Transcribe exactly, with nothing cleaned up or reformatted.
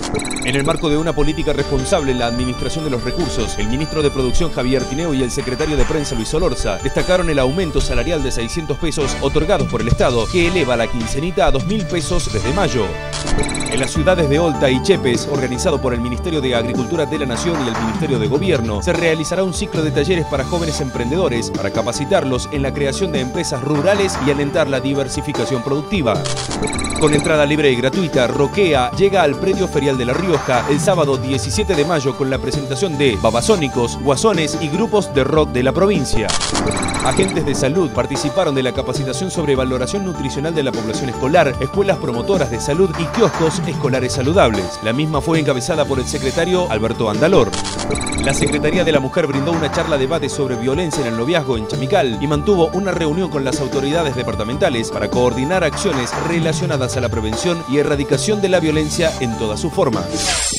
En el marco de una política responsable en la administración de los recursos, el ministro de Producción Javier Tineo y el secretario de Prensa Luis Olorza destacaron el aumento salarial de seiscientos pesos otorgados por el Estado, que eleva la quincenita a dos mil pesos desde mayo. En las ciudades de Olta y Chepes, organizado por el Ministerio de Agricultura de la Nación y el Ministerio de Gobierno, se realizará un ciclo de talleres para jóvenes emprendedores para capacitarlos en la creación de empresas rurales y alentar la diversificación productiva. Con entrada libre y gratuita, Roquea llega al predio ferial de La Rioja el sábado diecisiete de mayo con la presentación de babasónicos, guasones y grupos de rock de la provincia. Agentes de salud participaron de la capacitación sobre valoración nutricional de la población escolar, escuelas promotoras de salud y kioscos escolares saludables. La misma fue encabezada por el secretario Alberto Andalor. La Secretaría de la Mujer brindó una charla debate sobre violencia en el noviazgo en Chamical y mantuvo una reunión con las autoridades departamentales para coordinar acciones relacionadas a la prevención y erradicación de la violencia en todas sus formas.